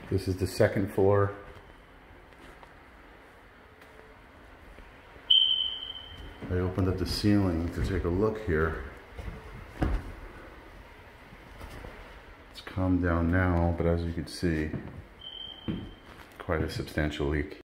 This is the second floor. I opened up the ceiling to take a look here. It's calmed down now, but as you can see, quite a substantial leak.